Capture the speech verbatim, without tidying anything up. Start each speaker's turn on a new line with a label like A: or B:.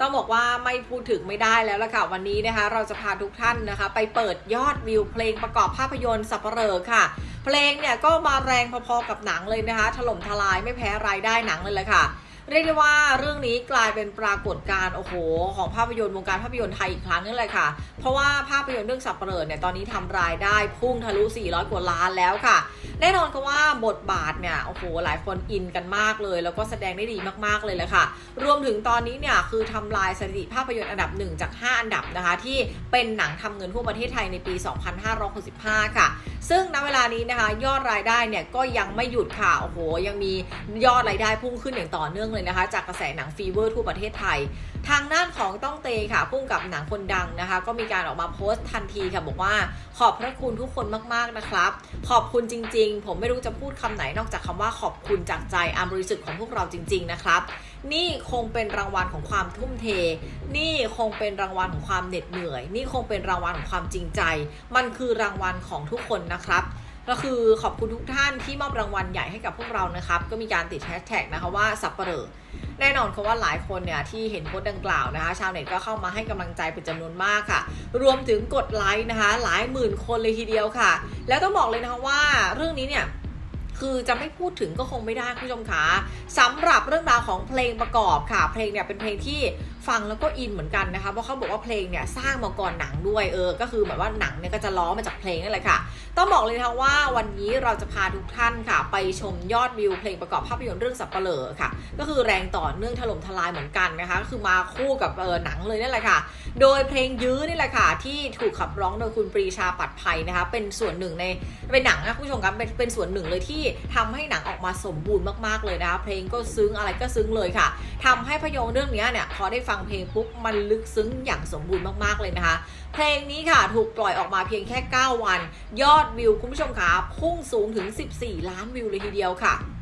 A: ต้องบอกว่าไม่พูดถึงไม่ได้แล้วล่ะค่ะวันนี้นะคะเราจะพาทุกท่านนะคะไปเปิดยอดวิวเพลงประกอบภาพยนตร์สัปเหร่อค่ะเพลงเนี่ยก็มาแรงพอๆกับหนังเลยนะคะถล่มทลายไม่แพ้รายได้หนังเลยแหละค่ะเรียกได้ว่าเรื่องนี้กลายเป็นปรากฏการณ์โอ้โหของภาพยนตร์วงการภาพยนตร์ไทยอีกครั้งนึงเลยค่ะเพราะว่าภาพยนตร์เรื่องสัปเหร่อเนี่ยตอนนี้ทำรายได้พุ่งทะลุสี่ร้อยกว่าล้านแล้วค่ะแน่นอนก็ว่าบทบาทเนี่ยโอ้โหหลายคนอินกันมากเลยแล้วก็แสดงได้ดีมากๆเลยแหละค่ะรวมถึงตอนนี้เนี่ยคือทำลายสถิติภาพยนตร์อันดับหนึ่งจากห้าอันดับนะคะที่เป็นหนังทำเงินทั่วประเทศไทยในปีสองพันห้าร้อยหกสิบห้าค่ะซึ่งณเวลานี้นะคะยอดรายได้เนี่ยก็ยังไม่หยุดค่ะโอ้โหยังมียอดรายได้พุ่งขึ้นอย่างต่อเนื่องเลยนะคะจากกระแสหนังฟีเวอร์ทั่วประเทศไทยทางด้านของต้องเตค่ะพุ่งกับหนังคนดังนะคะก็มีการออกมาโพสต์ทันทีค่ะบอกว่าขอบพระคุณทุกคนมากๆนะครับขอบคุณจริงๆผมไม่รู้จะพูดคำไหนนอกจากคำว่าขอบคุณจากใจอันบริสุทธิ์ของพวกเราจริงๆนะครับนี่คงเป็นรางวัลของความทุ่มเทนี่คงเป็นรางวัลของความเหน็ดเหนื่อยนี่คงเป็นรางวัลของความจริงใจมันคือรางวัลของทุกคนนะครับก็คือขอบคุณทุกท่านที่มอบรางวัลใหญ่ให้กับพวกเรานะครับก็มีการติดแฮชแท็กนะคะว่าสัปเหร่อแน่นอนเขาว่าหลายคนเนี่ยที่เห็นโพสต์ดังกล่าวนะคะชาวเน็ตก็เข้ามาให้กำลังใจเป็นจำนวนมากค่ะรวมถึงกดไลค์นะคะหลายหมื่นคนเลยทีเดียวค่ะแล้วต้องบอกเลยนะคะว่าเรื่องนี้เนี่ยคือจะไม่พูดถึงก็คงไม่ได้คุณผู้ชมคะสำหรับเรื่องราวของเพลงประกอบค่ะเพลงเนี่ยเป็นเพลงที่ฟังแล้วก็อินเหมือนกันนะคะเพราะเขาบอกว่าเพลงเนี่ยสร้างมาก่อนหนังด้วยเออก็คือแบบว่าหนังเนี่ยก็จะล้อมาจากเพลงนั่นแหละค่ะต้องบอกเลยนะคะว่าวันนี้เราจะพาทุกท่านค่ะไปชมยอดวิวเพลงประกอบภาพยนตร์เรื่องสัปเหร่อค่ะก็คือแรงต่อเนื่องถล่มทลายเหมือนกันนะคะก็คือมาคู่กับเออหนังเลยนั่นแหละค่ะโดยเพลงยื้อนี่แหละค่ะที่ถูกขับร้องโดยคุณปรีชาปัตไพนะคะเป็นส่วนหนึ่งในเป็นหนังนะคุณผู้ชมครับเป็นเป็นส่วนหนึ่งเลยที่ทำให้หนังออกมาสมบูรณ์มากๆเลยนะคะเพลงก็ซึ้งอะไรก็ซึ้งเลยค่ะทำให้ภาพยนตร์เรื่องนี้เนี่ยพอได้ฟังเพลงปุ๊บมันลึกซึ้งอย่างสมบูรณ์มากๆเลยนะคะเพลงนี้ค่ะถูกปล่อยออกมาเพียงแค่เก้าวันยอดวิวคุณผู้ชมคะพุ่งสูงถึงสิบสี่ล้านวิวเลยทีเดียวค่ะ